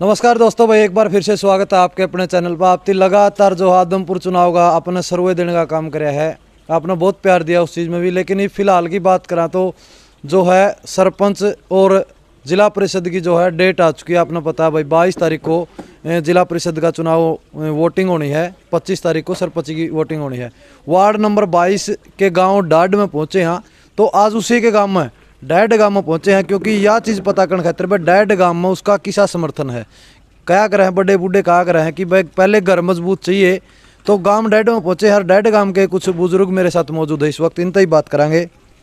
नमस्कार दोस्तों भाई, एक बार फिर से स्वागत है आपके अपने चैनल पर। आपकी लगातार जो आदमपुर चुनाव का अपने सर्वे देने का काम कराया है, आपने बहुत प्यार दिया उस चीज़ में भी। लेकिन ये फिलहाल की बात करा तो जो है सरपंच और जिला परिषद की जो है डेट आ चुकी है। आपने पता है भाई 22 तारीख को जिला परिषद का चुनाव वोटिंग होनी है, 25 तारीख को सरपंच की वोटिंग होनी है। वार्ड नंबर 22 के गाँव डाड में पहुँचे हैं, तो आज उसी के गाँव में डैड गांव में पहुंचे हैं, क्योंकि यह चीज़ पता करने खातिर भाई डैड गांव में उसका किसा समर्थन है। क्या कर रहे हैं बड़े बूढ़े, कहा कर रहे हैं कि भाई पहले घर मजबूत चाहिए, तो गांव डैड में पहुंचे। हर डैड गांव के कुछ बुजुर्ग मेरे साथ मौजूद है इस वक्त, इनसे ही बात करांगे।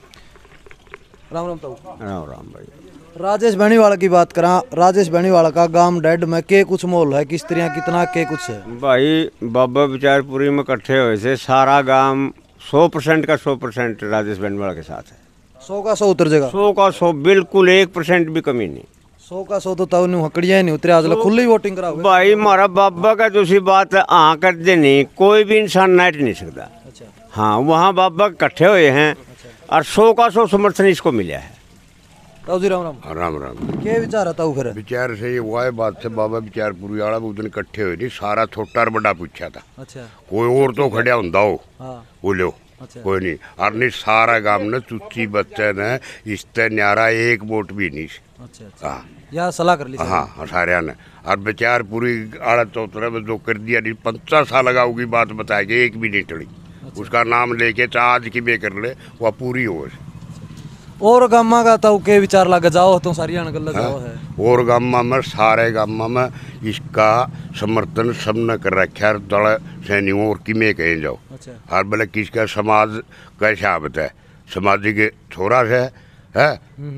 राम राम ताऊ। राम राम भाई। राजेश बेनीवाला की बात करा, राजेश बेनीवाला का गांव डैड में के कुछ मोल है, किस तरह कितना के कुछ है भाई? बाबा विचारपुरी में इकट्ठे हुए थे, सारा गांव 100% का 100% राजेश बेनीवाला के साथ है। 100 का 100 उतर जाएगा, 100 का 100, बिल्कुल 1% भी कमी नहीं। 100 का 100 तो ताऊ नहीं हकड़िया ही नहीं उतरे, आज खुली वोटिंग करा भाई हमारा बाबा का दूसरी बात है, हाँ कर दे नहीं, कोई भी इंसान नाट नहीं सकता। अच्छा। हाँ, वहाँ बाबा इकट्ठे हुए हैं और 100 का 100 समर्थन इसको मिला है। ताऊ जी राम राम। राम राम। क्या विचार है ताऊ? फिर विचार से ये हुआ है बात से, बाबा विचारपुरी वाला उस दिन इकट्ठे हुए थे, सारा छोटा और बड़ा पूछा था। अच्छा। कोई और तो खड़ा होंदा हो, हाँ। बोलो अच्छा। कोई नहीं, और नहीं सारा गांव ने चुच्ची बच्चे ने इसते न्यारा एक वोट भी नहीं। अच्छा अच्छा। हाँ या सलाह कर ली। हाँ सारे ने, और विचारपुरी आड़ा चौतरे में जो कर दिया नहीं, 50 साल लगाऊगी बात बताएगी, एक भी नहीं टली। उसका नाम लेके आज की बे कर ले, वह पूरी हो। और गामा का ताऊ के विचार लग जाओ तो सारी गल जाओ है। और गामा में सारे गामा में इसका समर्थन सबने कर रखा है, दल सैनिकों और किमें कहें जाओ। अच्छा। और भले किसका समाज कैसा है, सामाजिक छोरा से है,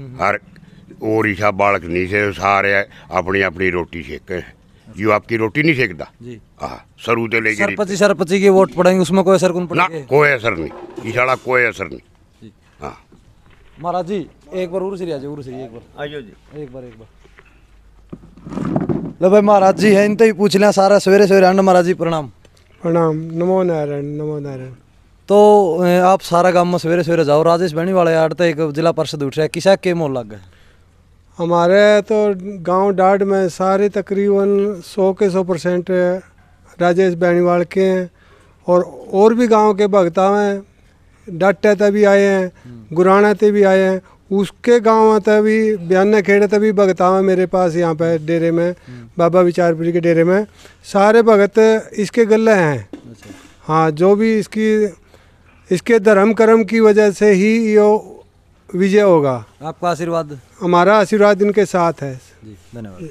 और ईसा बालक नहीं से, सारे अपनी अपनी रोटी सेके। यो आपकी रोटी नहीं सेकता जी। हाँ, सरू तो लेके सरपंची के वोट पड़ेंगे, उसमें कोई असर कौन ना, पड़ेगा? कोई असर नहीं, इशाड़ा कोई असर नहीं। हाँ महाराज जी एक बार उर से आ जाओ, उर से एक बार आइयो जी, एक बार लो भाई महाराज जी है, इनसे ही पूछ लें सारा सवेरे सवेरे। अंड महाराज जी प्रणाम। प्रणाम, नमो नारायण, नमो नारायण। तो आप सारा गांव में सवेरे सवेरे जाओ, राजेश बेनीवाला यार तो एक जिला परिषद उठ रहा है, किसा के मोल लग गए? हमारे तो गांव डाड में सारे तकरीबन 100 के 100% राजेश बेनीवाल के हैं, और भी गांव के भगता में डाटे तभी आए हैं, गुराना ते भी आए हैं, उसके गांव तभी बयाना खेड़े तभी भगता में मेरे पास यहाँ पे डेरे में, बाबा विचारपुरी के डेरे में सारे भगत इसके गले हैं। हाँ, जो भी इसके धर्म कर्म की वजह से ही ये विजय होगा। आपका आशीर्वाद? हमारा आशीर्वाद इनके साथ है जी, धन्यवाद।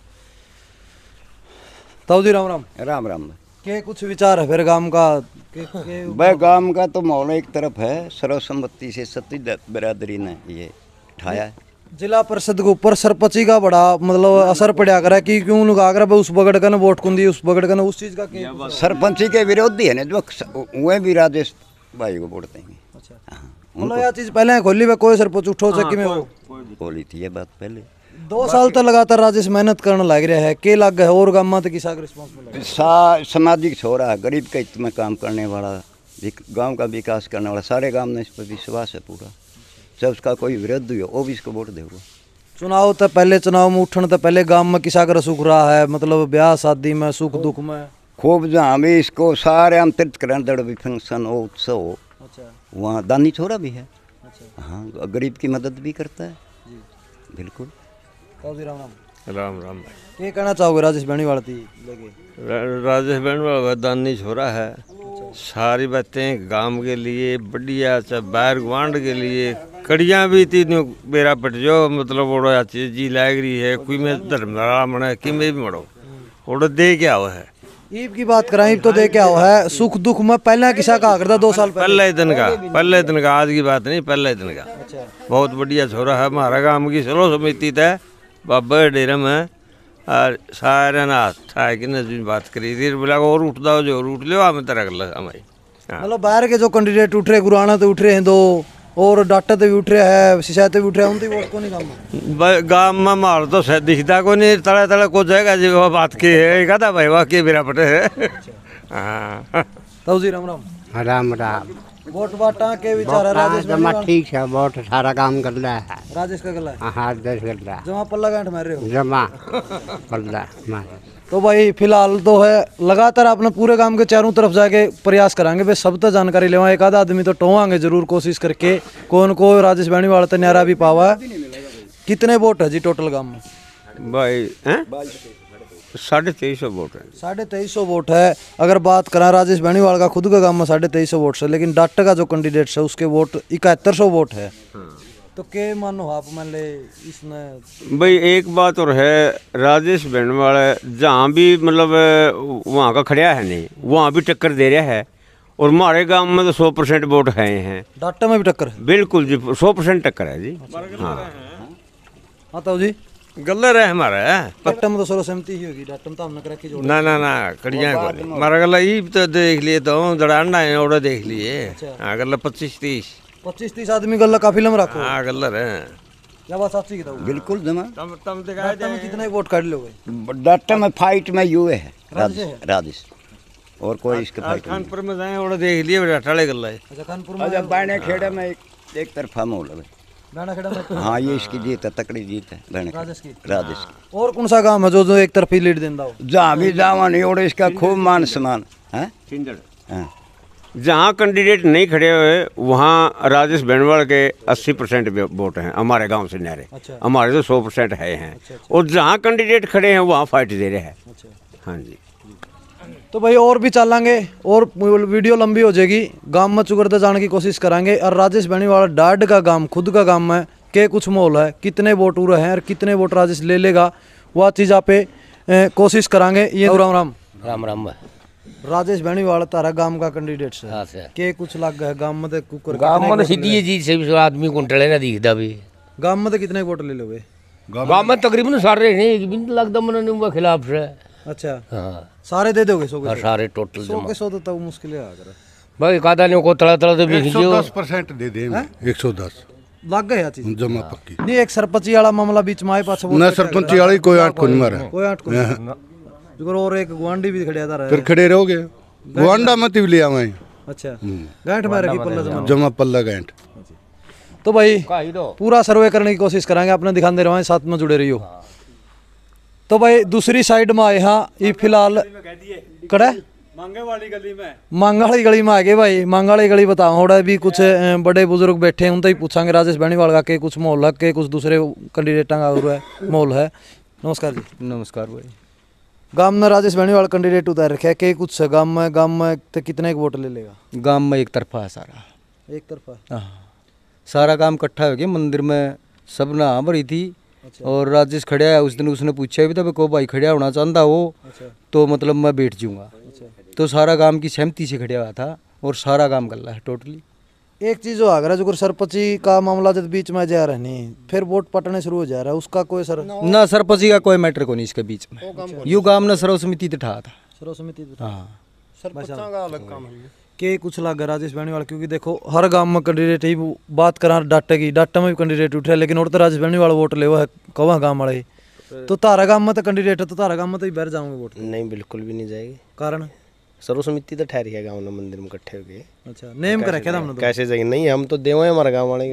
ताऊ जी राम राम। राम राम। के कुछ विचार है फिर गांव का? भाई गांव का तो माहौल एक तरफ है, सर्वसम्मति से सती बिरादरी ने ये उठाया है। जिला परिषद के ऊपर सरपंची का बड़ा मतलब असर पड़ा करा कि क्यों लोग आकर उस बगड़ का वोट कुंदी, उस बगड़ का उस चीज का सरपंची के विरोधी है ना, जो वह भी राजेश भाई को वोट देंगे। अच्छा। मतलब यह चीज पहले खोली में कोई सरपंच उठो चक्की में वो बोली थी ये बात पहले। 2 साल तक लगातार राजेश मेहनत करने लग रहा है, के लग है और गाँव में किसा रिस्पॉन्स मिला? सामाजिक छोरा, गरीब के हित में काम करने वाला, गांव का विकास करने वाला, सारे गांव में इस पर विश्वास है पूरा। जब उसका कोई विरोध हो वो भी इसको वोट देगा। चुनाव तो पहले, चुनाव में उठने तो पहले गांव में किसा कर सुख रहा है, मतलब ब्याह शादी में, सुख दुख में खूब जहाँ भी इसको सारे आमंत्रित करें, दड़ भी फंक्शन हो, उत्सव हो। अच्छा। वहाँ दानी छोरा भी है। अच्छा। हाँ, गरीब की मदद भी करता है जी। बिल्कुल। राम राम। राम राम भाई। क्या कहना चाहोगे राजेश बेनीवाल लेके? राजेश बेनीवाल दानी छोरा है, सारी बातें गांव के लिए बढ़िया, चाहे बाहर गुआंढ के लिए कड़ियाँ भी थी बेरा पट जो मतलब ओड़ो चीज जी लाग रही है, कोई में धर्मशाला मना कि में भी मरो ओड़ो दे क्या हुआ है। ईब की बात कराएं, ईब तो दे क्या हुआ है, सुख दुख में पहले किसा कहा करता 2 साल पहले दिन का आज की बात नहीं, पहले दिन का। अच्छा। बहुत बढ़िया छोरा है, हमारा गांव की सलो समिति है बाबा डेरे में, और सारे नाथ था कि नजर बात करी थी, बोला और उठ दो जो उठ लो, हमें तरह कर लो हमारी। मतलब बाहर के जो कैंडिडेट उठ रहे, गुराना तो उठ रहे हैं 2, और डाटा तो भी उठ रहे हैं, शिशायत भी उठ रहे हैं, उनकी वोट को नहीं गाँव में मार तो दिखता को नहीं, तड़े तड़े को जाएगा जी वो बात की है, कहता भाई वाह के मेरा पटे है। हाँ। ताऊ जी राम राम। राम राम। वोट बांटा के विचार है राजेश जमा बेनीवाल? ठीक है, बहुत सारा काम कर रहा है। राजेश का गला है हाँ, देश कर रहा है, जमा पल्ला गांठ मार रहे हो। जमा कर रहा है। तो भाई फिलहाल तो है लगातार अपने पूरे गांव के चारों तरफ जाके प्रयास करांगे भाई, सब तो जानकारी लेवा। एक आधा आदमी तो टोवांगे जरूर कोशिश करके कौन को राजेश बेनीवाल तो न्यारा भी पावा है। कितने वोट है जी टोटल गांव में? भाई हैं 2350 वोट है। 2350 वोट है। अगर बात करें राजेश बेनीवाल का खुद का गांव में 2350 वोट है, लेकिन डॉक्टर का जो कैंडिडेट है उसके वोट 7100 वोट है। तो के मानो आप मान ले इसने भाई एक बात और है, राजेश बेनीवाल जहाँ भी मतलब वहाँ का खड़ा है नहीं, वहाँ भी टक्कर दे रहा है। और हमारे गांव में तो 100% वोट है डॉक्टर में भी टक्कर है। बिल्कुल जी, 100% टक्कर है जी। हाँ हाँ तो जी गलर है हमारा। डॉक्टर में तो सर्वसम्मति ही होगी। डॉक्टर में तो हमने करा जोड़ ना ना ना कड़िया को हमारा गला ये तो देख लिए तो दड़ाना है और देख लिए। हाँ गला 25-30 आदमी गल्ला काफी लम रखो। हाँ गलर है। क्या बात साची बताओ? बिल्कुल जमा। तम दिखाए डॉक्टर में कितने वोट काट लोगे? डॉक्टर में फाइट में यूए है राजेश है? राजेश और कोई इसके फाइट नहीं। खानपुर में जाए और देख लिए टाले गला है। अच्छा कानपुर में अच्छा बायने खेड़े में एक तरफा मोल है। गाना खेड़ा में हाँ ये इसकी जीत है, तकड़ी जीत है बायने राजेश की। राजेश की। और कौन सा काम है जो एक तरफी लीड देता हो? जहाँ भी जावा नहीं और इसका खूब मान सम्मान है। हाँ जहाँ कैंडिडेट नहीं खड़े हुए वहाँ राजेश बेनीवाल के 80% वोट हैं हमारे गांव से न्यारे। अच्छा। हमारे तो 100% हैं। और जहाँ कैंडिडेट खड़े हैं वहाँ फाइट दे रहे हैं। हाँ जी। तो भाई और भी चलांगे और वीडियो लंबी हो जाएगी। गांव में चुगरते जाने की कोशिश करांगे। और राजेश बेनीवाल डाड का गांव खुद का गांव में के कुछ मोल है, कितने वोट उरे हैं और कितने वोट राजेश ले लेगा, वह चीज़ आप कोशिश करांगे। ये राम राम राम राम। राजेश बेनीवाल तारा गांव का कैंडिडेट है। हाँ सर। के कुछ लग गए गांव में? कुकर गांव में तो सीधी जी से आदमी को टले ना दिखता भी। गांव में तो कितने वोट ले लोगे? गांव में तकरीबन सारे नहीं, एक भी लगता मन उनके खिलाफ से। अच्छा हाँ सारे दे दोगे? 100 और के सारे टोटल 100 जमा। के 100 तो मुश्किल है आकर भाई कादा नहीं को तला तला तो बिक जियो। 110% दे दे 110 लग गए चीज जमा पक्की। नहीं। एक सरपंची वाला मामला बीच में आए पास ना सरपंची वाली कोई आठ को नहीं मारा। कोई 8 को जो और एक गुआंडी भी खड़े था। फिर खड़े रहोगे गुआंडा मत भी ले आवे। अच्छा गांठ मारेगी पल्ला जमा पल्ला गांठ। तो भाई पूरा सर्वे करने की कोशिश कराएंगे, अपने दिखाते रहे, साथ में जुड़े रहियो। तो भाई दूसरी साइड में आए हाँ ये फिलहाल कड़ा मांगे वाली गली में आ गए भाई। मांगे वाली गली बताओ थोड़ा भी कुछ बड़े बुजुर्ग बैठे हैं उनसे ही पूछांगे राजेश बेनीवाल का के कुछ माहौल है के कुछ दूसरे कैंडिडेटा का माहौल है। नमस्कार जी। नमस्कार भाई। गांव में राजेश बेनीवाल कैंडिडेट उतार रखे के कुछ है गांव में तो कितने वोट ले लेगा? गांव में एक तरफा है सारा। एक तरफा? हाँ सारा काम इकट्ठा हो गया मंदिर में सब ना भरी थी। और राजेश खड़ा है उस दिन उसने पूछा भी था को भाई खड़ा होना चाहता हो तो मतलब मैं बैठ जाऊंगा। तो सारा काम की सहमति से खड़ा हुआ था और सारा काम कर रहा है टोटली। एक चीज जो आगरा जो सरपंची का मामला जब बीच में जा रहा है नहीं फिर वोट पटने शुरू हो जा रहा है उसका कोई सर ना सरपंची का कोई मैटर को नहीं इसके बीच में। यू काम ने सर्वसमिति तो ठा था। सर्वसमिति हाँ सरपंचा का अलग काम है। के कुछ लग गया राजेश बेनीवाल क्योंकि देखो हर गांव में कैंडिडेट ही बात करा डाटा की डाटा में भी कैंडिडेट उठ रहा है लेकिन और तो राजेश बेनीवाल वोट ले वो है कवा गांव वाले तो तारा गांव में तो कैंडिडेट है तो तारा गांव में तो ही बैठ जाओगे वोट? नहीं बिल्कुल भी नहीं जाएगी। कारण सर्वसमिति तो ठहरी है गाँव में मंदिर में इकट्ठे हो गए। अच्छा नेम कर रखे हमने कैसे जाएंगे? नहीं हम तो देव है हमारे गाँव वाले।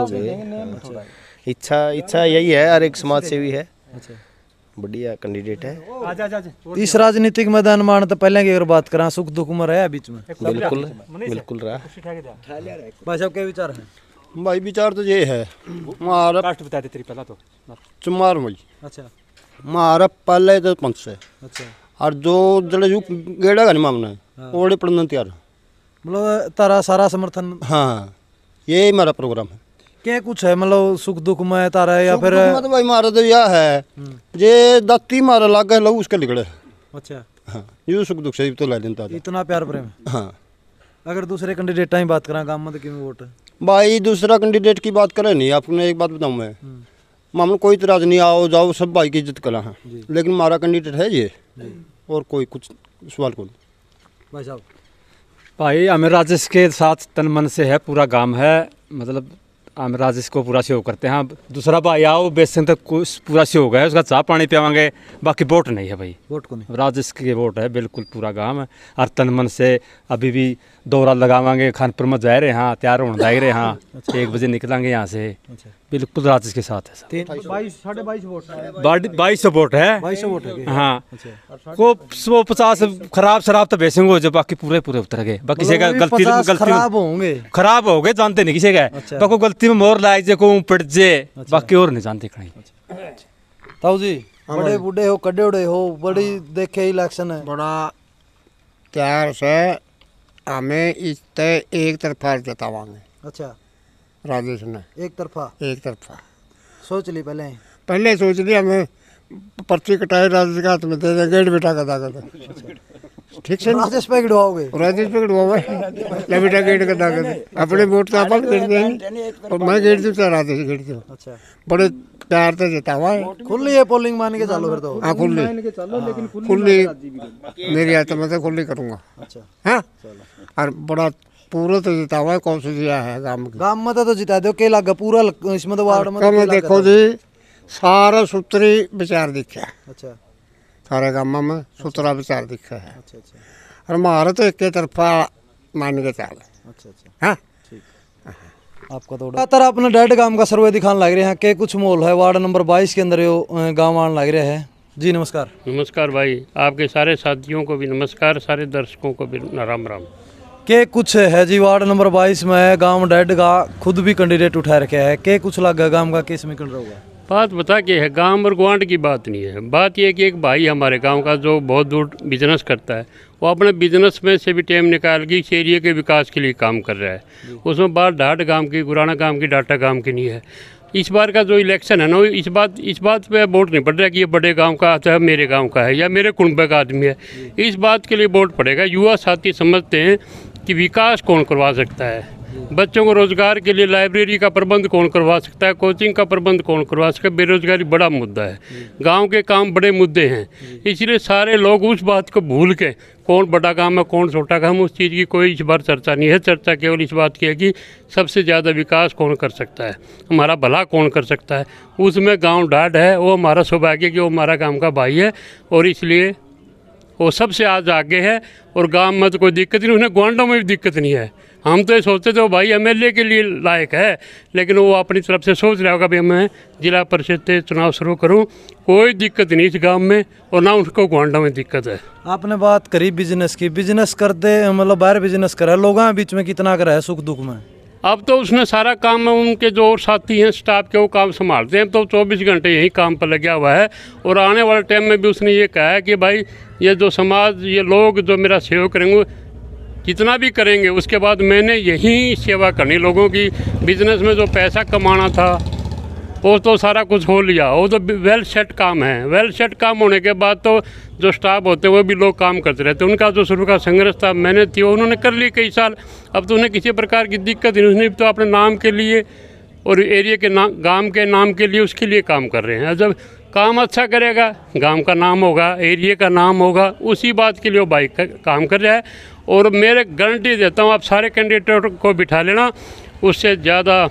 इच्छा यही है हर एक समाज सेवी है। अच्छा बढ़िया कैंडिडेट है। इस राजनीतिक मैदान में तो पहले की अगर बात करा सुख दुख में रहा बीच में? बिल्कुल बिल्कुल रहा। भाई साहब क्या विचार है? भाई विचार तो ये है मारा बता दे तेरी पहला तो चुमार मई। अच्छा मारा पहले तो पंच से। अच्छा और जो जड़े जो गेड़ा का नहीं मामना ओड़े पढ़ना तैयार मतलब तारा सारा समर्थन? हाँ ये हमारा प्रोग्राम है। क्या कुछ है मतलब सुख दुख में तारा या फिर तो भाई मारा तो यह है जे दाती मारा लाग लहू उसके निकले। अच्छा हाँ ये सुख दुख से तो ला देता इतना प्यार प्रेम। हाँ अगर दूसरे कैंडिडेट की बात करा गांव में तो क्यों वोट है? भाई दूसरा कैंडिडेट की बात करें नहीं आपको एक बात बताऊं मैं मामला कोई इतराज नहीं आओ जाओ सब भाई की इज्जत करा है लेकिन हमारा कैंडिडेट है ये और कोई कुछ सवाल को नहीं। भाई साहब भाई हमें राजेश के साथ तन मन से है पूरा गांव है मतलब हम राजेश को पूरा सहयोग करते हैं। हाँ, दूसरा भाई आओ बेसन तक पूरा सहयोग है, उसका चाह पानी पियावांगे, बाकी वोट नहीं है भाई। वोट को नहीं, राजेश की वोट है, बिल्कुल पूरा गांव है और तन मन से अभी भी दौरा लगावांगे, खानपुर में जा रहे हैं, हाँ तैयार होने जाए रहे, हाँ 1 बजे निकलेंगे यहाँ से, बिल्कुल राजेश के साथ है। 22 वोट 2200 वोट है, 2200 वोट है। हाँ को 150 खराब शराब तो बेचेंगे हो, जो बाकी पूरे उतर गए, बाकी किसी का गलती खराब हो गए, जानते नहीं किसी का, बाकी गलती में मोर लाए जे को पड़ जे, बाकी और नहीं जानते कहीं। ताऊ जी बड़े बूढ़े हो, कड़े उड़े हो, बड़ी देखे इलेक्शन है, बड़ा प्यार से हमें इस तय एक तरफा जतावांगे। अच्छा राजेश ने एक तरफा सोच ली पहले सोच लिया, हमें पर्ची कटाई राजेश के हाथ में दे देंगे, गेट बिठा कर दागत ठीक से राजेश पे गिड़वाओगे, ले बेटा गेट का दागत, अपने वोट तो आप गेट देंगे और मैं गेट दूँ चाहे राजेश गेट दूँ। अच्छा बड़े प्यार से जतावा है, खुली है पोलिंग मान के चालो फिर तो। हाँ खुली मेरी आत्मा से खुली करूँगा। अच्छा हाँ, और बड़ा पूरा तो जितावा है, कौन सा दिया है गांव में तो जिता दो के लगा पूरा इसमें तो वार्ड में देखो जी सारा सूत्री विचार दिखा। अच्छा सारे गांव में सूत्रा विचार दिखा है। अच्छा और हमारा तो एक तरफा मान के चाल। अच्छा हाँ आपका तो लगातार अपना डेढ़ गांव का सर्वे दिखाने लग रहे हैं के कुछ मोल है वार्ड नंबर 22 के अंदर गाँव आने लग रहे हैं। जी नमस्कार। नमस्कार भाई, आपके सारे साथियों को भी नमस्कार, सारे दर्शकों को भी राम राम। के कुछ है जी वार्ड नंबर 22 में गांव डेड का खुद भी कैंडिडेट उठा रखे है, के कुछ लगा गांव का केस में कर रहा होगा। बात बता के है, गांव और ग्वांड की बात नहीं है, बात यह कि एक भाई हमारे गांव का जो बहुत दूर बिजनेस करता है, वो अपने बिजनेस में से भी टाइम निकाल के इस एरिया के विकास के लिए काम कर रहा है। उसमें बात ढाट गांव की, गुराना गांव की, डाटा गांव की नहीं है। इस बार का जो इलेक्शन है ना, इस बात पे वोट नहीं पड़ रहा कि ये बड़े गांव का है, मेरे गांव का है या मेरे कुनबे का आदमी है। इस बात के लिए वोट पड़ेगा। युवा साथी समझते हैं कि विकास कौन करवा सकता है, बच्चों को रोजगार के लिए लाइब्रेरी का प्रबंध कौन करवा सकता है, कोचिंग का प्रबंध कौन करवा सकता है। बेरोजगारी बड़ा मुद्दा है, गांव के काम बड़े मुद्दे हैं, इसलिए सारे लोग उस बात को भूल के कौन बड़ा काम है कौन छोटा काम, उस चीज़ की कोई इस बार चर्चा नहीं है। चर्चा केवल इस बात की है कि सबसे ज़्यादा विकास कौन कर सकता है, हमारा भला कौन कर सकता है। उसमें गाँव ढाड है, वो हमारा सौभाग्य कि वो हमारा गाँव का भाई है और इसलिए वो सबसे आज आगे है। और गांव में तो कोई दिक्कत नहीं, उन्हें ग्वांडों में भी दिक्कत नहीं है। हम तो ये सोचते थे वो भाई एमएलए के लिए लायक है, लेकिन वो अपनी तरफ से सोच रहा होगा भाई मैं जिला परिषद से चुनाव शुरू करूं, कोई दिक्कत नहीं इस गांव में और ना उसको ग्वांडों में दिक्कत है। आपने बात करी बिजनेस की, बिजनेस करते मतलब बाहर बिजनेस करा, लोगों के बीच में कितना करा है सुख दुख में। अब तो उसने सारा काम उनके जो और साथी हैं स्टाफ के वो काम संभालते हैं, तो 24 घंटे यही काम पर लगा हुआ है। और आने वाले टाइम में भी उसने ये कहा है कि भाई ये जो समाज, ये लोग जो मेरा सहयोग करेंगे, जितना भी करेंगे उसके बाद मैंने यही सेवा करनी लोगों की। बिजनेस में जो पैसा कमाना था वो तो सारा कुछ हो लिया, वो तो वेल सेट काम है। वेल सेट काम होने के बाद तो जो स्टाफ होते हैं वो भी लोग काम करते रहते हैं। उनका जो शुरू का संघर्ष था, मेहनत थी, उन्होंने कर ली कई साल। अब तो उन्हें किसी प्रकार की दिक्कत नहीं, उसने तो अपने नाम के लिए और एरिया के नाम, गांव के नाम के लिए, उसके लिए काम कर रहे हैं। जब काम अच्छा करेगा, गांव का नाम होगा, एरिया का नाम होगा, उसी बात के लिए वो भाई काम कर रहा है। और मेरे गारंटी देता हूँ, आप सारे कैंडिडेट को बिठा लेना, उससे ज़्यादा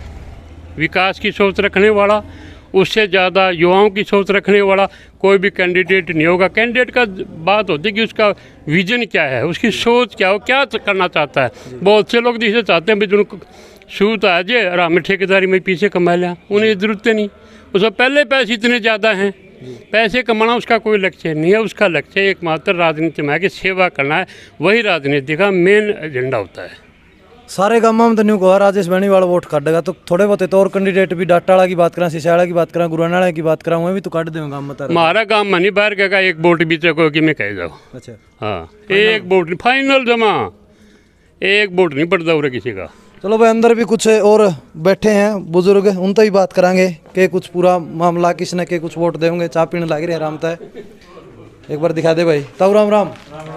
विकास की सोच रखने वाला, उससे ज़्यादा युवाओं की सोच रखने वाला कोई भी कैंडिडेट नहीं होगा। कैंडिडेट का बात होती है कि उसका विजन क्या है, उसकी सोच क्या हो, क्या करना चाहता है। बहुत से लोग जिसे चाहते हैं भाई जिनको सूत आ जाए और हमें ठेकेदारी में पीछे कमा लिया, उन्हें ज़रूरत नहीं। उसमें पहले पैसे इतने ज़्यादा हैं, पैसे कमाना उसका कोई लक्ष्य नहीं है। उसका लक्ष्य एकमात्र राजनीति में है कि सेवा करना है, वही राजनीति का मेन एजेंडा होता है। सारे गाँव में तो न्यू कहा राजेश बेनीवाल वोट काटेगा, तो थोड़े बहुत तो और कैंडिडेट भी डाटाला की बात करें, सिसाड़ा की बात करें, गुरानाड़ा की बात करें, वहीं भी तो काट देंगे गाँव में। हमारा गाँव में नहीं बाहर का एक वोट भी चको कि मैं कह जाऊँ। अच्छा हाँ, एक वोट नहीं, फाइनल जमा, एक वोट नहीं पड़ता उरे किसी का। चलो भाई अंदर भी कुछ और बैठे हैं बुजुर्ग, उनसे ही बात करांगे कि कुछ पूरा मामला किसने के कुछ वोट देंगे। चाय पीने लग रहे आराम तय, एक बार दिखा दे भाई। ताऊ राम राम।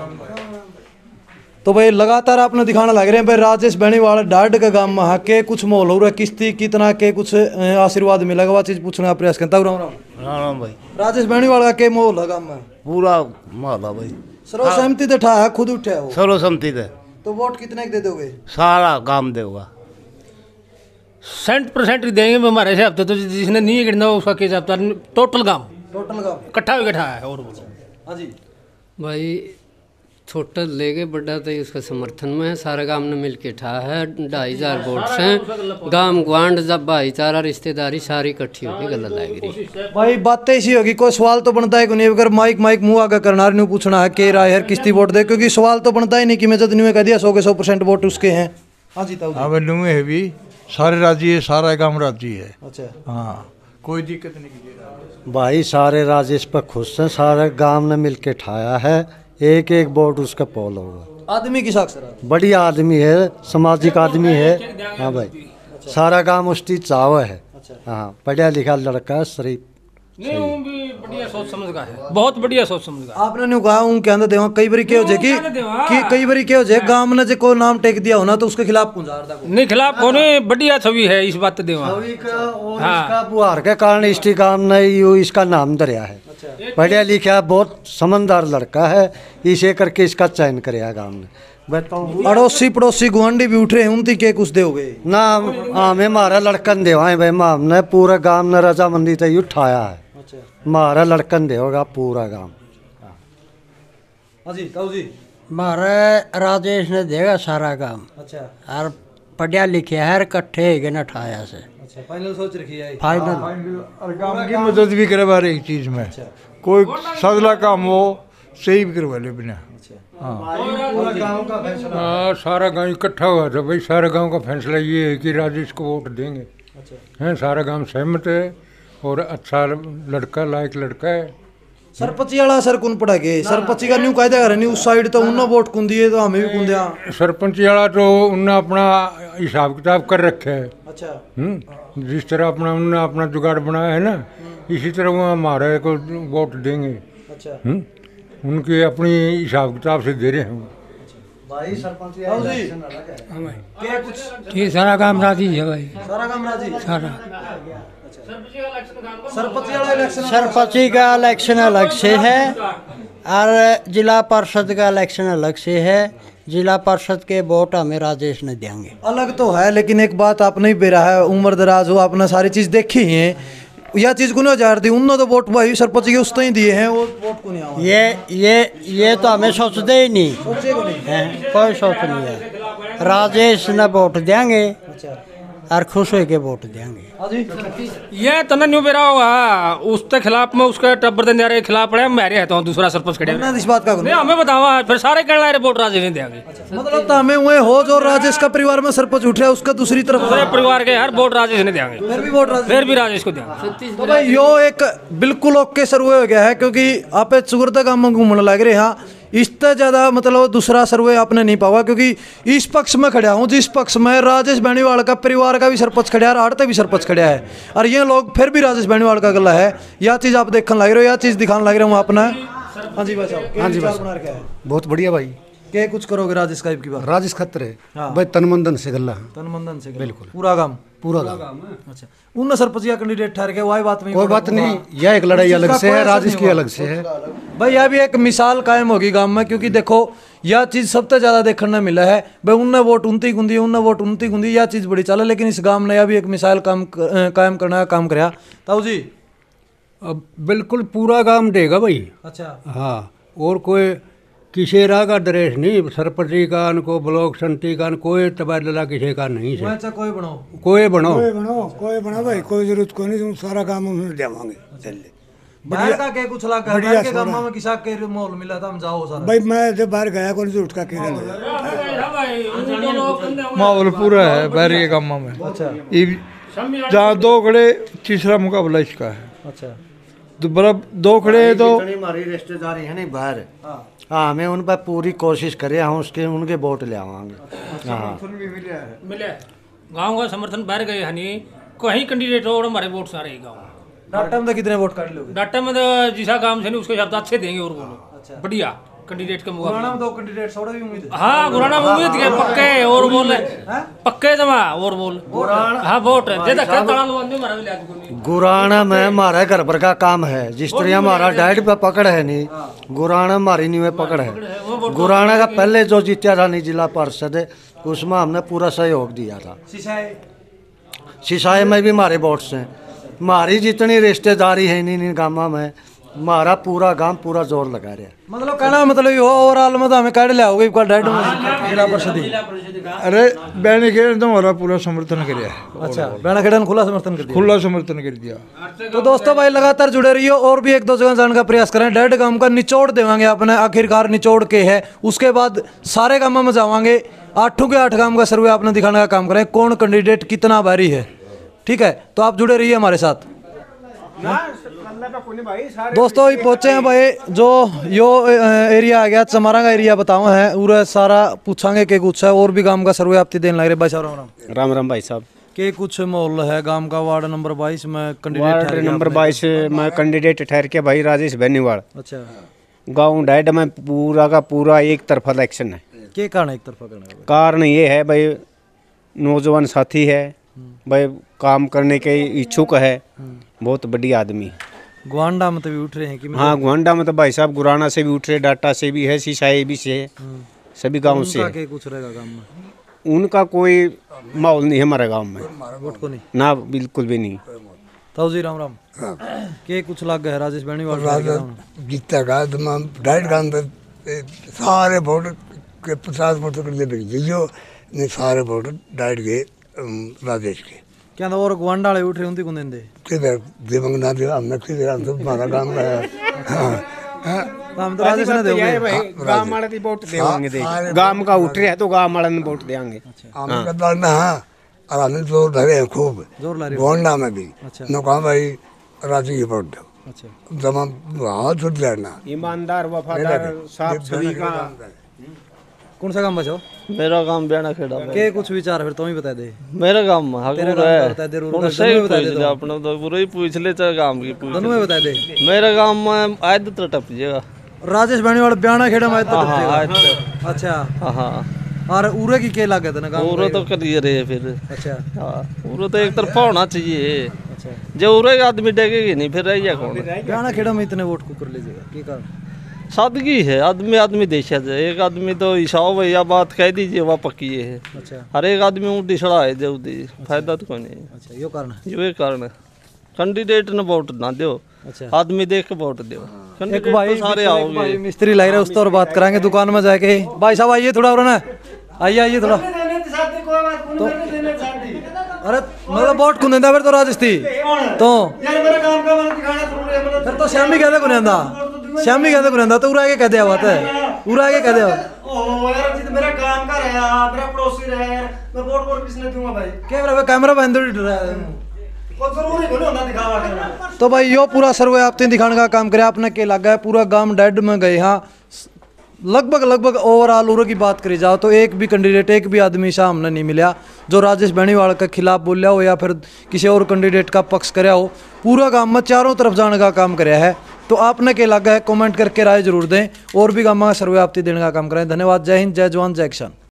तो भाई लगातार आपने दिखाना लग रहे हैं भाई राजेश बेनीवाल डाड का गांव में के कुछ मोल हो रहा है, किस्ती कितना के कुछ आशीर्वाद मिलेगा, वो चीज पूछने का प्रयास करता हूँ। राम राम। राम भाई। राजेश बेनीवाल का के मोल है गांव में? पूरा माल है भाई, सर्वसहमति से ठा है, खुद उठा हो सर्वसहमति से। तो वोट कितने दे दोगे? सारा काम देगा, 100% देंगे हमारे हिसाब से। तो जिसने नहीं गिरना उसका केस हफ्ता टोटल काम इकट्ठा हो गया है। और बोलो हाँ जी भाई छोटा लेके बड़ा तो उसका समर्थन में है। सारे गांव ने मिल के ठा है 2500 वोट से गांव गवांड जब भाईचारा रिश्तेदारी सारी इकट्ठी होकर गला लग रही। भाई बातें ऐसी होगी, कोई सवाल तो बनता है कि नहीं, अगर माइक मुंह आगे करना नहीं पूछना है के राय है किसकी वोट दे, क्योंकि सवाल तो बनता ही नहीं कि मैं जब नहीं कह दिया 100 के 100% वोट उसके हैं। हाँ जी हाँ बनू है भी सारे राजी है, सारा गांव राजी है। अच्छा हाँ कोई दिक्कत नहीं। भाई सारे राजेश पर खुश हैं, सारे गांव ने मिल के ठाया है, एक एक वोट उसका पोल होगा। आदमी की साक्षर बढ़िया आदमी है, सामाजिक आदमी है। हाँ भाई सारा गांव उसकी चाव है। हाँ पढ़ा लिखा लड़का है, शरीफ नहीं वो भी बढ़िया सोच समझ का है, बहुत बढ़िया सोच समझ का। आपने नहीं कहा उनके अंदर देवा कई बारी क्या हो जाए कि कई बारी क्या हो जाए गांव ने जो को नाम टेक दिया होना तो उसके खिलाफ पुंजारदा को नहीं खिलाफ होने बढ़िया छवि है इस बात देवा। छवि का और इसका बुहार के कारण इसकी गांव ने यू इसका नाम दरिया है। पढ़ा लिखा बहुत समझदार लड़का है, इसे करके इसका चयन कराया गांव ने। अड़ोसी पड़ोसी गुआंढी भी उठ रहे हैं, उनकी के कुछ दोगे ना हमें हमारा लड़कन देवाए भाई, हमने पूरा गांव ने रजामंदी से उठाया है। हमारा लड़कन देगा पूरा गांव। हाँ जी ताऊ जी हमारे राजेश ने देगा सारा काम। अच्छा और पढ़िया लिखा है इकट्ठे न ठाया से। अच्छा फाइनल सोच रखी है फाइनल और गांव की मदद भी करवा रहे एक चीज में। कोई सादला काम हो सही भी करवा ले बिना। हाँ सारा गांव इकट्ठा हुआ था भाई, सारा गांव का फैसला ये है कि राजेश को वोट देंगे। हैं सारा गांव सहमत है और अच्छा लड़का लायक लड़का है। सरपंची वाला सर कौन पड़ा के सरपंची का न्यू कायदा कर नहीं उस साइड तो उन्होंने वोट कुन दिए तो हमें भी कुन दिया। सरपंच वाला तो उनने अपना हिसाब किताब कर रखे है। अच्छा जिस तरह अपना उनने अपना जुगाड़ बनाया है ना, इसी तरह वो हमारे को वोट देंगे। अच्छा उनके अपनी हिसाब किताब से दे रहे हैं भाई। सरपंच ये सारा काम राजी है भाई, सारा काम राजी सारा। सरपंची का इलेक्शन अलग से है और जिला परिषद का इलेक्शन अलग से है। जिला परिषद के वोट हमें राजेश ने देंगे। अलग तो है लेकिन एक बात आप नहीं पे रहा है, उम्र दराज हो आपने सारी चीज देखी है, यह चीज को नहीं जार दी उन्होंने तो वोट भाई सरपंच के उसने ही दिए हैं, वो वोट को नहीं ये तो हमें सोचते ही नहीं, कोई सोच नहीं है। राजेश ने वोट देंगे और खुश हो के वोट देंगे। ये तो न्यू बेरा होगा उसके खिलाफ में, उसके टब्बर देने के खिलाफ पड़े मेरे है तो दूसरा सरपंच खड़े इस बात का नहीं हमें बतावा फिर सारे कहना है वोट राजेश नहीं देंगे। मतलब तो हमें हुए हो जो राजेश का परिवार में सरपंच उठ रहा है उसका दूसरी तरफ दूसरे परिवार के हर वोट राजेश नहीं देंगे, फिर भी राजेश को देंगे। तो भाई यो एक बिल्कुल ओके सर्वे हो गया है क्योंकि आप सुगरदा गांव में घूमने लग रहे हैं। इससे ज़्यादा मतलब दूसरा सर्वे आपने नहीं पावा क्योंकि इस पक्ष में खड़ा हूँ जिस पक्ष में राजेश बेनीवाल का परिवार का भी सरपंच खड़ा है और आड़ते भी सरपंच खड़ा है और ये लोग फिर भी राजेश बेनीवाल का गला है। यह चीज़ आप देखने लग रहे हो, यह चीज़ दिखाने लग रहे हो अपना। हाँ जी भाई, हाँ जी भाई बहुत बढ़िया भाई। क्या कुछ करोगे राजेश का की बात? राजेश खतरे भाई तनमंदन से गल्ला, तनमंदन से बिल्कुल पूरा काम अच्छा। उन सरपंच या कैंडिडेट ठहर के वही बात में कोई बात नहीं, यह एक लड़ाई अलग से है, राजेश की अलग से है भाई। यह भी एक मिसाल कायम होगी गांव में क्योंकि देखो यह चीज़ सबसे ज़्यादा देखने मिला है भाई, उनने वोट उनती गुंदी उनने वोट उनती गुंदी, यह चीज़ बड़ी चला। लेकिन इस गांव ने यह भी एक मिसाल कायम करने का काम कराया। ताऊ जी अब बिल्कुल पूरा काम देगा भाई। अच्छा हाँ और कोई किसी राह का ड्रेस नहीं, सरपंची का को ब्लॉक संती का कोई तबादला किसी का नहीं है। अच्छा कोई बनाओ कोई बनाओ कोई बना भाई, कोई जरूरत को नहीं, सारा काम हम देवांगे। बढ़िया का के कुछ लगा बढ़िया के गांव में किसा के माहौल मिला था हम जाओ सारा भाई। मैं जब बाहर गया कौन जरूरत का के माहौल पूरा है बाहर के गांव में। अच्छा जहाँ दो खड़े तीसरा मुकाबला इसका है। अच्छा बराबर दो खड़े तो हमारी रिश्तेदारी है नहीं बाहर। हाँ हमें उन पर पूरी कोशिश करें, हम उसके उनके वोट ले आवांगे। हाँ मिले गाँव का समर्थन बाहर गए हनी कहीं कैंडिडेट और हमारे वोट सारे गाँव। डाटा में कितने वोट काट लोगे? डाटा में तो जिसा काम से नहीं उसके शब्द अच्छे देंगे और बोलो बढ़िया कैंडिडेट के मुकाबले। गुराना में दो कैंडिडेट थोड़ा भी उम्मीद है। हाँ गुराना में उम्मीद है पक्के और बोले पक्के जमा और बोल हाँ वोट गुराना में हमारा घर पर का काम है, जिस तरह हमारा डाइट पे पकड़ है नहीं, गुराना हमारी न्यू पकड़ है। गुराना का पहले जो जीता था नहीं जिला परिषद उसमें हमने पूरा सहयोग दिया था। सिसाए में भी हमारे वोट्स हैं। हमारी जितनी रिश्तेदारी है इन गाँव में, हमारा पूरा गांव पूरा जोर लगा रहा है। मतलब कहना मतलब ये ओवरऑल में हमें काट लिया होगा डेड जिला परिषद। अरे बैने खेड़न तो हमारा पूरा समर्थन कर है। अच्छा, बैना खेड़न खुला समर्थन कर दिया। खुला समर्थन कर दिया। तो दोस्तों भाई लगातार जुड़े रहिए और भी एक दो जगह जानने का प्रयास करें। डेड गांव का निचोड़ देवांगे अपने, आखिरकार निचोड़ के है। उसके बाद सारे गांव में जावांगे, 8 के 8 गांव का सर्वे आपने दिखाने का काम करें, कौन कैंडिडेट कितना भारी है। ठीक है, तो आप जुड़े रहिए हमारे साथ। दोस्तों ये पहुंचे हैं भाई, जो यो एरिया आ गया चमारा का एरिया बताओ है, पूरा सारा पूछांगे के कुछ है और भी गांव का सर्वे आपती देने लग रहे। भाई साहब राम राम राम भाई साहब। के कुछ माहौल है गांव का? वार्ड नंबर 22 में कैंडिडेट वार्ड नंबर 22 में कैंडिडेट ठहर के भाई राजेश बेनीवाल। अच्छा, गांव डाइड में पूरा का पूरा एक तरफा इलेक्शन है। के कारण एक तरफा करना? कारण ये है भाई, नौजवान साथी है भाई, काम करने के इच्छुक है, बहुत बढ़िया आदमी है। गुआंडा में तो भी उठ रहे हैं कि? हाँ, गुआंडा में तो भाई साहब गुराना से भी उठ रहे, डाटा से भी है, सिसाई भी से, सभी गाँव से है। कुछ रहेगा गाँव में? उनका कोई माहौल नहीं है हमारे गांव में। वोट को नहीं ना, बिल्कुल भी नहीं। ताऊ जी राम राम। के कुछ लग गया राजेश बेनीवाल जीता का डाइट गांव पे सारे वोट के 50 वोट कर दे जो ने सारे वोट डाइट के राजेश के। क्या ना और गुआंडा वाले उठ रहे उनकी कौन देंगे? किधर देवंग ना दे, हमने किधर, हम तो हमारा काम है। हम तो राजेश ने देंगे भाई, गांव वाले की वोट देंगे, दे गांव का उठ रहे हैं तो गांव वाले ने वोट देंगे। हमने कहा ना, हाँ, और हमने जोर धरे हैं खूब, जोर ला रहे गोंडा में भी। अच्छा, नो कहा भाई राजी की वोट दो। अच्छा, जमा हाथ छुट जाना, ईमानदार वफादार साफ सभी का। कौन सा काम बचाओ? मेरा काम ब्याना खेड़ा के कुछ विचार फिर तुम ही बता दे। मेरा काम हकूर है, बता दे। कौन सही पूछ ले, अपना तो पूरा ही पूछ ले, चाहे काम की पूछ। दोनों में बता दे। मेरा काम में आयत तो टप जाएगा। राजेश बेनीवाल ब्याना खेड़ा में आयत तो टप जाएगा। अच्छा, हाँ। और उरे की क्या लागत है ना काम? उरे तो करियर है फिर। अच्छा, हाँ, उरे तो एक तरफा होना चाहिए। अच्छा, जो उरे आदमी डेगेगी नहीं फिर रहिए कौन? ब्याना खेड़ा में इतने वोट को कर लीजिएगा, के कारण? सादगी है, आदमी आदमी देखा जाए। एक आदमी तो हिसाब भैया बात कह दीजिए वह पक्की है। अच्छा, हर एक आदमी ऊँटी सड़ा है जो फायदा तो कोई नहीं। अच्छा, यो कारण है। ये कारण है, कैंडिडेट ने वोट ना दो। अच्छा, आदमी देख के वोट दो। एक भाई सारे आओगे, मिस्त्री लग रहे उस तो और बात कराएंगे दुकान में जाके। भाई साहब आइए थोड़ा, और ना आइए थोड़ा। तो अरे मतलब वोट कौन देता फिर तो राजेश थी तो फिर तो श्यामी कहते को नहीं, श्यामी कहते को नहीं, तो उरा के कह दिया बात है, उरा के कह दिया। मेरा काम का रहा, मेरा पड़ोसी रहा, मैं वोट वोट किसने दूंगा भाई? कैमरा कैमरा बंद तो भाई यो पूरा सर्वे आपने दिखाने का काम करे। आपने के लगा है पूरा गांव डेड में गए। हाँ, लगभग ओवरऑल उरे की बात करी जाओ तो एक भी कैंडिडेट, एक भी आदमी सामने नहीं मिला जो राजेश बेनीवाल के खिलाफ बोलिया हो या फिर किसी और कैंडिडेट का पक्ष कराया हो। पूरा गांव में चारों तरफ जाने का काम कराया है। तो आपने के लगा है कमेंट करके राय जरूर दें और भी गांव में सर्वे आपती देने का काम करें। धन्यवाद। जय हिंद, जय जवान, जय किसान।